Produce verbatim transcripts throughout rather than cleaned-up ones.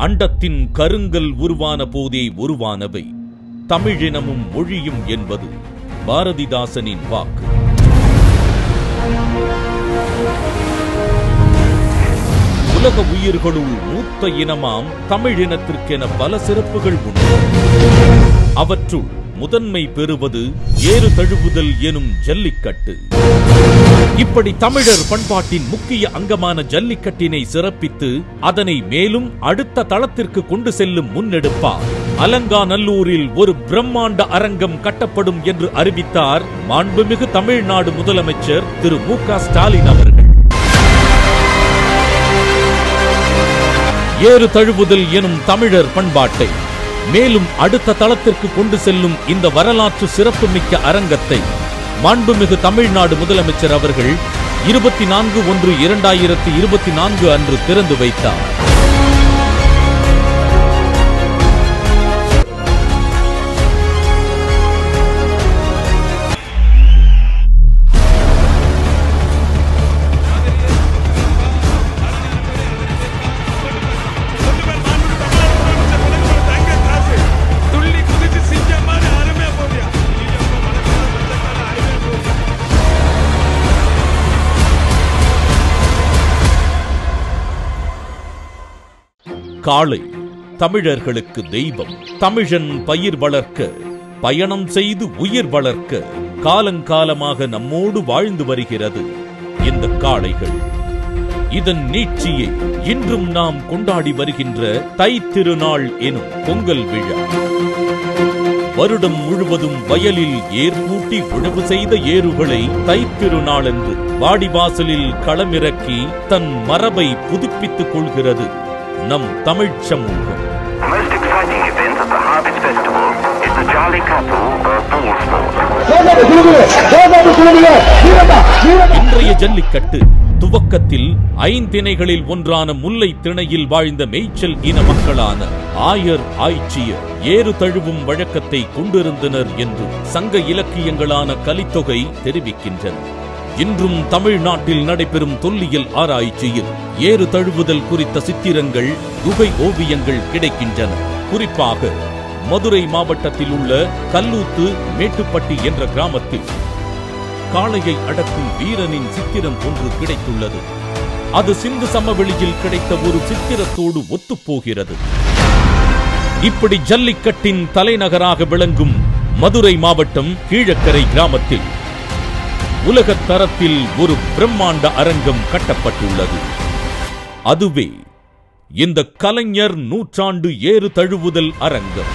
அண்டத்தின் கருங்கல் உருவான போதே உருவானவை தமிழினமும் மொழியும் என்பது பாரதிதாசனின் வாக்கு. உலக உயிர்களுள் மூத்த இனமாம் தமிழினத்திற்கென பல சிறப்புகள் உண்டு. அவற்றுள் முதன்மை பெறுவது ஏறு தழுவுதல் எனும் ஜல்லிக்கட்டு. இப்படி தமிழர் பண்பாட்டின் முக்கிய அங்கமான ஜல்லிக்கட்டினை சிறப்பித்து அதனை மேலும் அடுத்த தளத்திற்கு கொண்டு செல்லும் முன்னெடுப்பார். அலங்காநல்லூரில் ஒரு பிரம்மாண்ட அரங்கம் கட்டப்படும் என்று அறிவித்தார் மாண்புமிகு தமிழ்நாடு முதலமைச்சர் திரு மு க ஸ்டாலின் அவர்கள். ஏறு தழுவுதல் எனும் தமிழர் பண்பாட்டை மேலும் அடுத்த தளத்திற்கு கொண்டு செல்லும் இந்த வரலாற்று சிறப்புமிக்க அரங்கத்தை மாண்புமிகு தமிழ்நாடு முதலமைச்சர் அவர்கள் இருபத்தி நான்கு ஒன்று இரண்டாயிரத்தி இருபத்தி நான்கு அன்று திறந்து வைத்தார். காளை தமிழர்களுக்கு தெய்வம். தமிழன் பயிர் வளர்க்க பயணம் செய்து உயிர் வளர்க்க காலங்காலமாக நம்மோடு வாழ்ந்து வருகிறது இந்த காளைகள். இதன் நீட்சியை இன்றும் நாம் கொண்டாடி வருகின்ற தை திருநாள் எனும் பொங்கல் விழா. வருடம் முழுவதும் வயலில் ஏர் பூட்டி உழவு செய்த ஏறுகளை தை திருநாளன்று வாடிவாசலில் களமிறக்கி தன் மரபை புதுப்பித்துக் கொள்கிறது நம் தமிழ்ச் சமூகம். இன்றைய ஜல்லிக்கட்டு துவக்கத்தில் ஐந்திணைகளில் ஒன்றான முல்லை திணையில் வாழ்ந்த மேய்ச்சல் இன மக்களான ஆயர் ஆய்ச்சியர் ஏறு தழுவும் வழக்கத்தை கொண்டிருந்தனர் என்று சங்க இலக்கியங்களான கலித்தொகை தெரிவிக்கின்றன. இன்றும் தமிழ்நாட்டில் நடைபெறும் தொல்லியல் ஆராய்ச்சியில் ஏறு தழுவுதல் குறித்த சித்திரங்கள், குகை ஓவியங்கள் கிடைக்கின்றன. குறிப்பாக மதுரை மாவட்டத்தில் உள்ள கல்லூத்து மேட்டுப்பட்டி என்ற கிராமத்தில் காளையை அடக்கும் வீரனின் சித்திரம் ஒன்று கிடைத்துள்ளது. அது சிந்து சமவெளியில் கிடைத்த ஒரு சித்திரத்தோடு ஒத்துப்போகிறது. இப்படி ஜல்லிக்கட்டின் தலைநகராக விளங்கும் மதுரை மாவட்டம் கீழக்கரை கிராமத்தில் உலகத் தரத்தில் ஒரு பிரம்மாண்ட அரங்கம் கட்டப்பட்டுள்ளது. அதுவே இந்த கலைஞர் நூற்றாண்டு ஏறு தழுவுதல் அரங்கம்.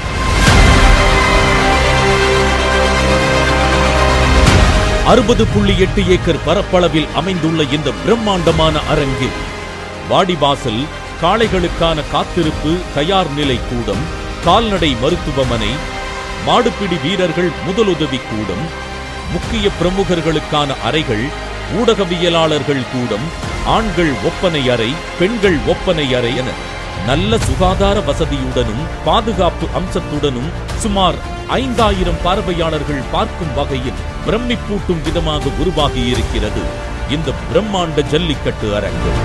அறுபது புள்ளி எட்டு ஏக்கர் பரப்பளவில் அமைந்துள்ள இந்த பிரம்மாண்டமான அரங்கில் வாடிவாசல், காளைகளுக்கான காத்திருப்பு தயார் நிலை கூடம், கால்நடை மருத்துவமனை, மாடுபிடி வீரர்கள் முதலுதவி கூடம், முக்கிய பிரமுகர்களுக்கான அறைகள், ஊடகவியலாளர்கள் கூடம், ஆண்கள் ஒப்பனை அறை, பெண்கள் ஒப்பனை அறை என நல்ல சுகாதார வசதியுடனும் பாதுகாப்பு அம்சத்துடனும் சுமார் ஐந்தாயிரம் பார்வையாளர்கள் பார்க்கும் வகையில் பிரமிப்பூட்டும் விதமாக உருவாகியிருக்கிறது இந்த பிரம்மாண்ட ஜல்லிக்கட்டு அரங்கம்.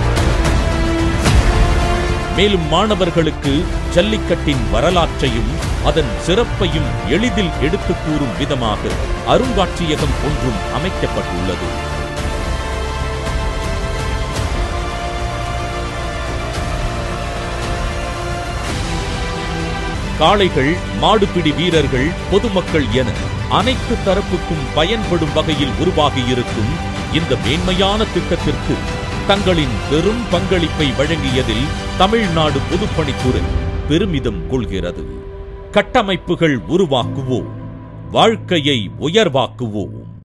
மேலும் மாணவர்களுக்கு ஜல்லிக்கட்டின் வரலாற்றையும் அதன் சிறப்பையும் எளிதில் எடுத்துக் கூறும் விதமாக அருங்காட்சியகம் ஒன்றும் அமைக்கப்பட்டுள்ளது. காளைகள், மாடுபிடி வீரர்கள், பொதுமக்கள் என அனைத்து தரப்புக்கும் பயன்படும் வகையில் உருவாகியிருக்கும் இந்த மேன்மையான திட்டத்திற்கு தங்களின் பெரும் பங்களிப்பை வழங்கியதில் தமிழ்நாடு பொதுப்பணித்துறை பெருமிதம் கொள்கிறது. கட்டமைப்புகள் உருவாக்குவோம், வாழ்க்கையை உயர்வாக்குவோம்.